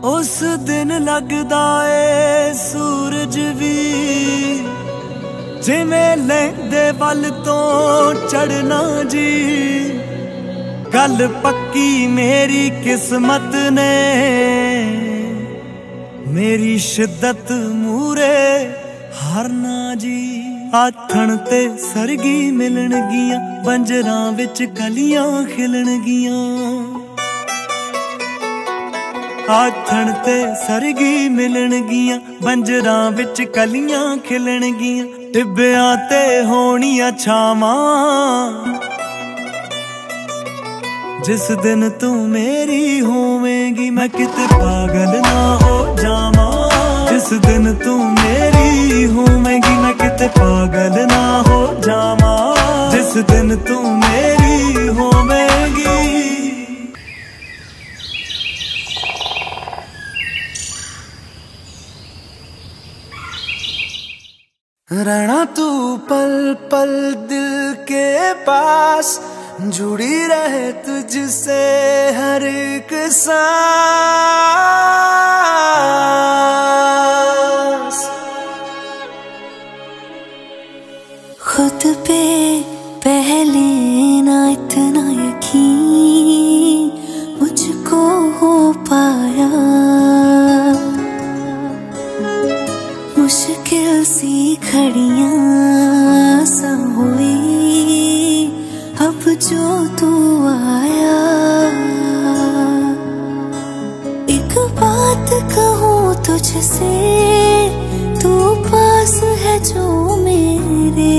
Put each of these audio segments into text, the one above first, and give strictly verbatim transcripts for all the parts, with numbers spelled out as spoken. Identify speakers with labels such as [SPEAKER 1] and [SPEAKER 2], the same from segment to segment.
[SPEAKER 1] उस दिन लगदा ए सूरज भी जिमें लैंदे वल तो चढ़ना जी। गल पक्की मेरी किस्मत ने मेरी शिद्दत मूरे हारना जी। आथण ते सरगी मिलन गियां बंजरां विच कलियां खिलन गियां। आथण ते सरगी मिलन गियां बंजरां विच कलियां खिलन गियां। टिब्बियां ते होणियां छावां जिस दिन तू मेरी होवेंगी मैं किते पागल ना हो जावां। जिस दिन तू मेरी होवेंगी मैं किते पागल ना हो जावां। जिस दिन तू मेरी होवेंगी। रहना तू पल पल दिल के पास, जुड़ी रहे तुझसे हर एक सांस।
[SPEAKER 2] खुद पे पहले ना इतना यकीन मुझको हो पाया। मुश्किल सी घड़ियां सा हुई अब जो तू आया। एक बात कहूँ तुझसे, तू पास है जो मेरे,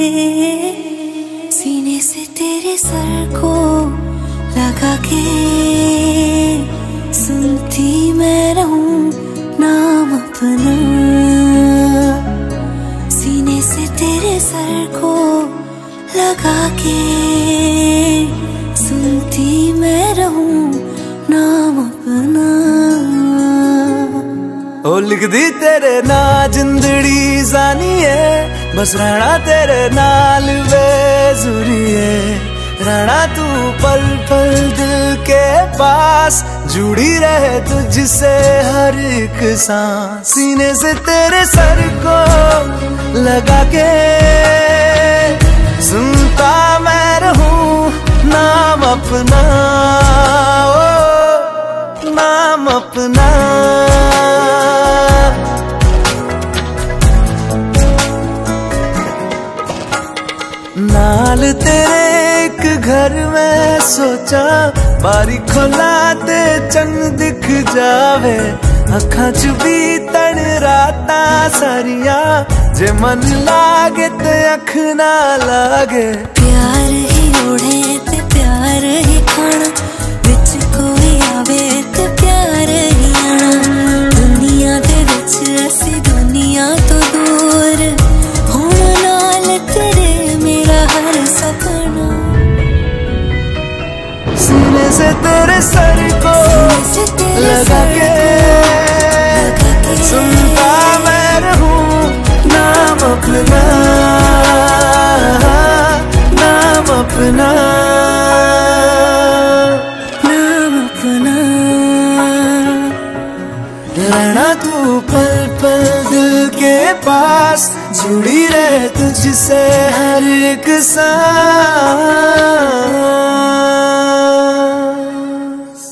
[SPEAKER 2] सीने से तेरे सर को लगा के सुनती मैं रहूं नाम अपना। सीने से तेरे सर को लगा के सुनती मैं रहूं नाम अपना।
[SPEAKER 1] ओ लिख दी तेरे ना जिंदड़ी जानी है, बस रहना तेरे नाल बेजुरी है। रहना तू पल पल दिल के पास, जुड़ी रहे तुझसे हर एक सांस। सीने से तेरे सर को लगा के सुनता मैं रहूं नाम अपना। ओ नाम अपना। नाल तेरे एक घर में सोचा, बारी खोला ते चंग दिख जावे। अखां च भी तन रातां सारियां, जे मन लागे ते अख ना लागे।
[SPEAKER 2] प्यार ही ओढ़े ते प्यार ही खाना, विच कोई आवे ते प्यार ही आना। दुनिया दे विच असी दुनिया तो दूर, होण नाल तेरे मेरा हर सपना।
[SPEAKER 1] सीने से तेरे सर को लगा के सुनता मैं रहूं नाम अपना। नाम अपना।
[SPEAKER 2] नाम अपना।
[SPEAKER 1] रहना तू पल पल दिल के पास, जुड़ी रहे तुझसे हर एक सांस।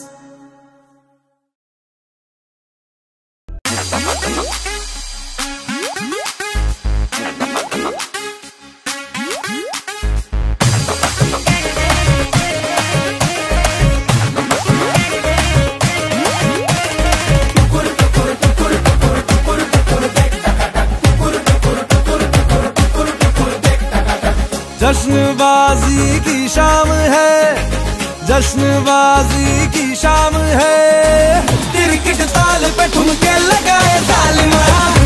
[SPEAKER 1] जश्नबाजी की शाम है, जश्नबाजी की शाम है। क्रिकेट ताल पे ठुमके लगाए जालिमा।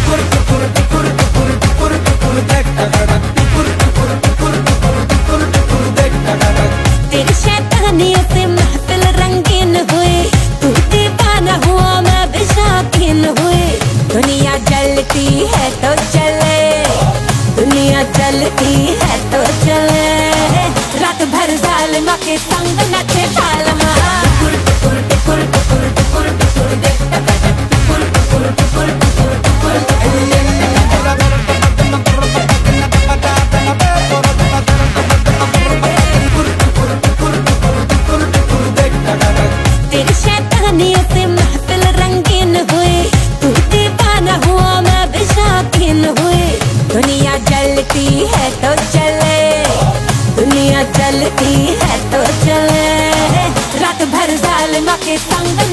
[SPEAKER 2] तेरी शैतानियों से महफिल रंगीन हुई, तू दीवाना हुआ मैं भी शौकीन हुई। दुनिया जलती है तो चले, दुनिया चलती है तो चले। रात भर जालिमा के संग नचे ठालमा। संग